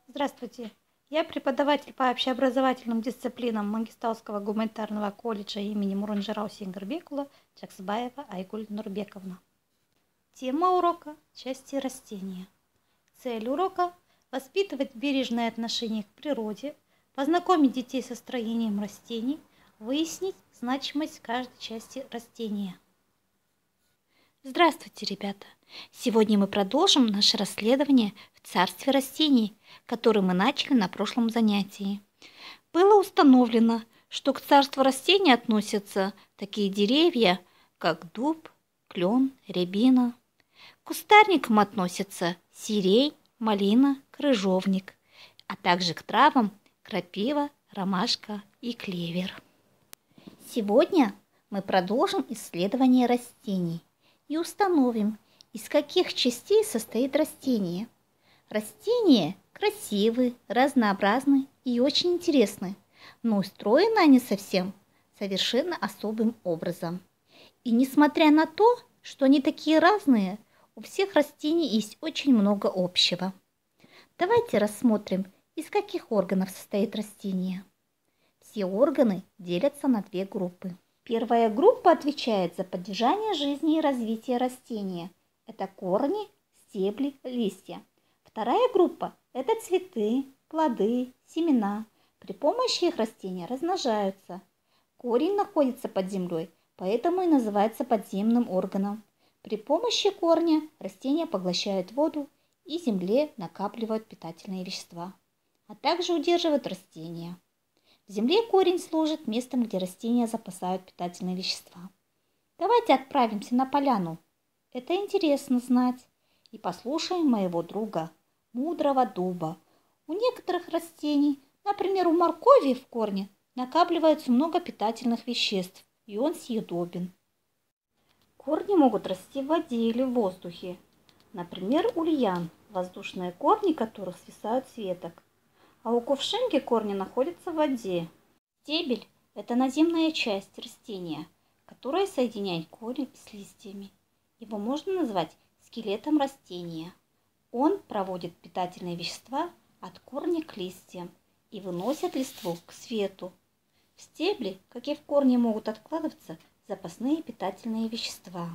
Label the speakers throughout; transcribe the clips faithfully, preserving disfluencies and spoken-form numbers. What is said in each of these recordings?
Speaker 1: Здравствуйте! Я преподаватель по общеобразовательным дисциплинам Мангистауского гуманитарного колледжа имени Мурунжирау Сенгирбекула Чаксбаева Айгуль Нурбековна. Тема урока – части растения. Цель урока – воспитывать бережное отношение к природе, познакомить детей со строением растений, выяснить значимость каждой части растения. Здравствуйте, ребята! Сегодня мы продолжим наше расследование в царстве растений, которое мы начали на прошлом занятии. Было установлено, что к царству растений относятся такие деревья, как дуб, клен, рябина. К кустарникам относятся сирень, малина, крыжовник, а также к травам крапива, ромашка и клевер. Сегодня мы продолжим исследование растений и установим, из каких частей состоит растение. Растения красивы, разнообразны и очень интересны, но устроены они совсем совершенно особым образом. И несмотря на то, что они такие разные, у всех растений есть очень много общего. Давайте рассмотрим, из каких органов состоит растение. Все органы делятся на две группы. Первая группа отвечает за поддержание жизни и развития растения. Это корни, стебли, листья. Вторая группа – это цветы, плоды, семена. При помощи их растения размножаются. Корень находится под землей, поэтому и называется подземным органом. При помощи корня растения поглощают воду и в земле накапливают питательные вещества, а также удерживают растения. В земле корень служит местом, где растения запасают питательные вещества. Давайте отправимся на поляну. Это интересно знать. И послушаем моего друга, мудрого дуба. У некоторых растений, например, у моркови в корне, накапливается много питательных веществ, и он съедобен. Корни могут расти в воде или в воздухе. Например, у льян, воздушные корни которых свисают с веток. А у кувшинки корни находятся в воде. Стебель – это наземная часть растения, которая соединяет корень с листьями. Его можно назвать скелетом растения. Он проводит питательные вещества от корня к листьям и выносит листву к свету. В стебле, как и в корне, могут откладываться запасные питательные вещества.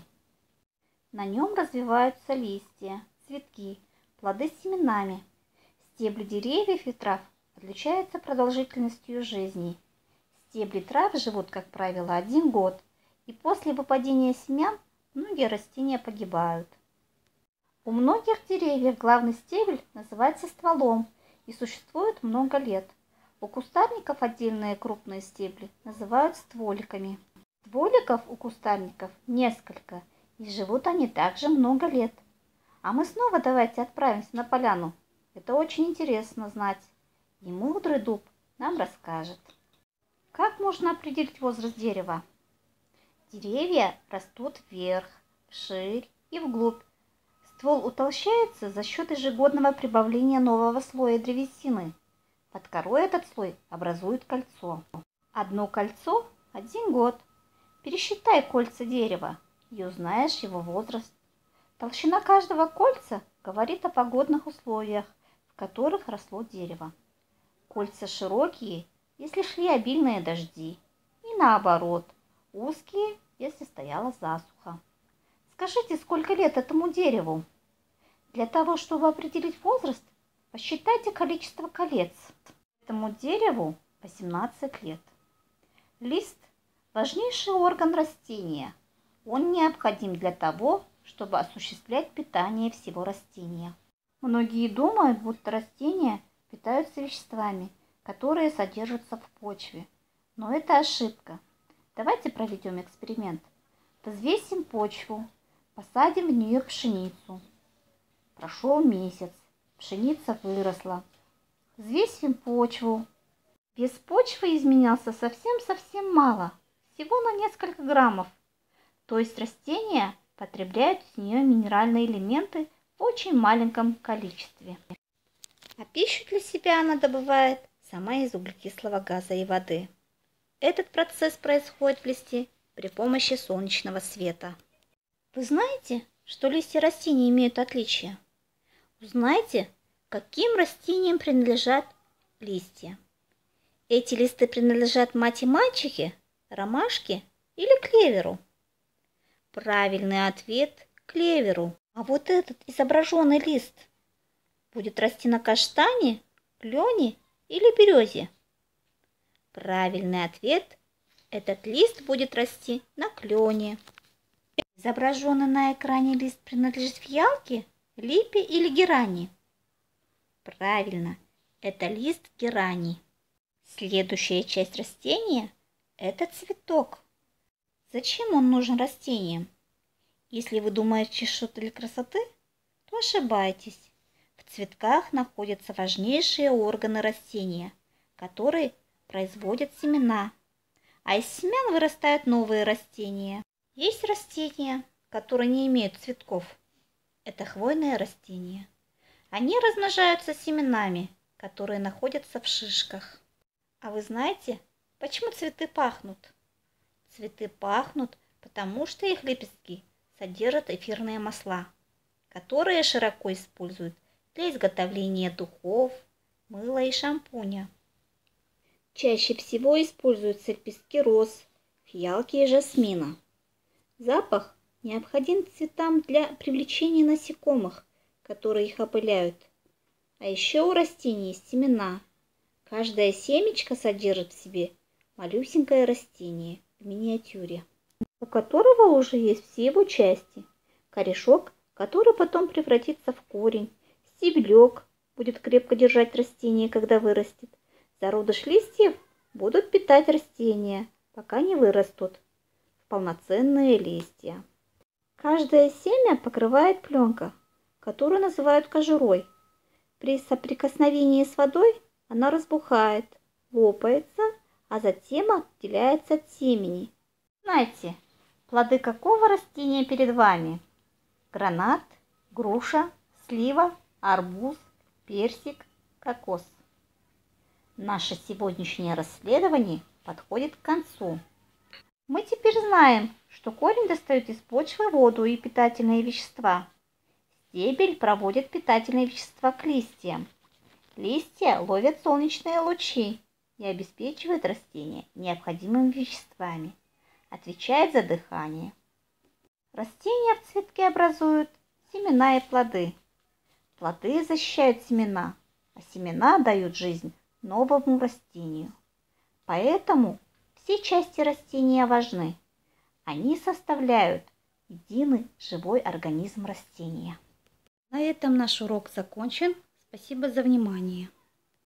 Speaker 1: На нем развиваются листья, цветки, плоды с семенами. Стебли деревьев и трав отличаются продолжительностью жизни. Стебли трав живут, как правило, один год, и после выпадения семян многие растения погибают. У многих деревьев главный стебель называется стволом и существует много лет. У кустарников отдельные крупные стебли называют стволиками. Стволиков у кустарников несколько, и живут они также много лет. А мы снова давайте отправимся на поляну. Это очень интересно знать, и мудрый дуб нам расскажет. Как можно определить возраст дерева? Деревья растут вверх, вширь и вглубь. Ствол утолщается за счет ежегодного прибавления нового слоя древесины. Под корой этот слой образует кольцо. Одно кольцо – один год. Пересчитай кольца дерева и узнаешь его возраст. Толщина каждого кольца говорит о погодных условиях, в которых росло дерево. Кольца широкие, если шли обильные дожди, и наоборот, узкие, если стояла засуха. Скажите, сколько лет этому дереву? Для того, чтобы определить возраст, посчитайте количество колец. Этому дереву восемнадцать лет. Лист – важнейший орган растения. Он необходим для того, чтобы осуществлять питание всего растения. Многие думают, будто растения питаются веществами, которые содержатся в почве. Но это ошибка. Давайте проведем эксперимент. Взвесим почву, посадим в нее пшеницу. Прошел месяц, пшеница выросла. Взвесим почву. Вес почвы изменялся совсем-совсем мало, всего на несколько граммов. То есть растения потребляют с нее минеральные элементы в очень маленьком количестве. А пищу для себя она добывает сама из углекислого газа и воды. Этот процесс происходит в листе при помощи солнечного света. Вы знаете, что листья растений имеют отличия? Узнайте, Каким растениям принадлежат листья? Эти листы принадлежат мать и мачехе, ромашке или клеверу? Правильный ответ – клеверу. А вот этот изображенный лист будет расти на каштане, клене или березе? Правильный ответ – этот лист будет расти на клене. Изображенный на экране лист принадлежит фиалке, липе или герани? Правильно, это лист герани. Следующая часть растения – это цветок. Зачем он нужен растениям? Если вы думаете что-то для красоты, то ошибаетесь. В цветках находятся важнейшие органы растения, которые производят семена. А из семян вырастают новые растения. Есть растения, которые не имеют цветков. Это хвойные растения. Они размножаются семенами, которые находятся в шишках. А вы знаете, почему цветы пахнут? Цветы пахнут, потому что их лепестки содержат эфирные масла, которые широко используют для изготовления духов, мыла и шампуня. Чаще всего используются лепестки роз, фиалки и жасмина. Запах необходим цветам для привлечения насекомых, которые их опыляют. А еще у растений есть семена. Каждое семечко содержит в себе малюсенькое растение в миниатюре, у которого уже есть все его части. Корешок, который потом превратится в корень. Стебелек будет крепко держать растение, когда вырастет. Зародыш листьев будут питать растения, пока не вырастут в полноценные листья. Каждое семя покрывает пленка, которую называют кожурой. При соприкосновении с водой она разбухает, лопается, а затем отделяется от семени. Знаете, плоды какого растения перед вами? Гранат, груша, слива, арбуз, персик, кокос. Наше сегодняшнее расследование подходит к концу. Мы теперь знаем, что корень достает из почвы воду и питательные вещества. Стебель проводит питательные вещества к листьям. Листья ловят солнечные лучи и обеспечивают растения необходимыми веществами, отвечает за дыхание. Растения в цветке образуют семена и плоды. Плоды защищают семена, а семена дают жизнь новому растению. Поэтому все части растения важны. Они составляют единый живой организм растения. На этом наш урок закончен. Спасибо за внимание.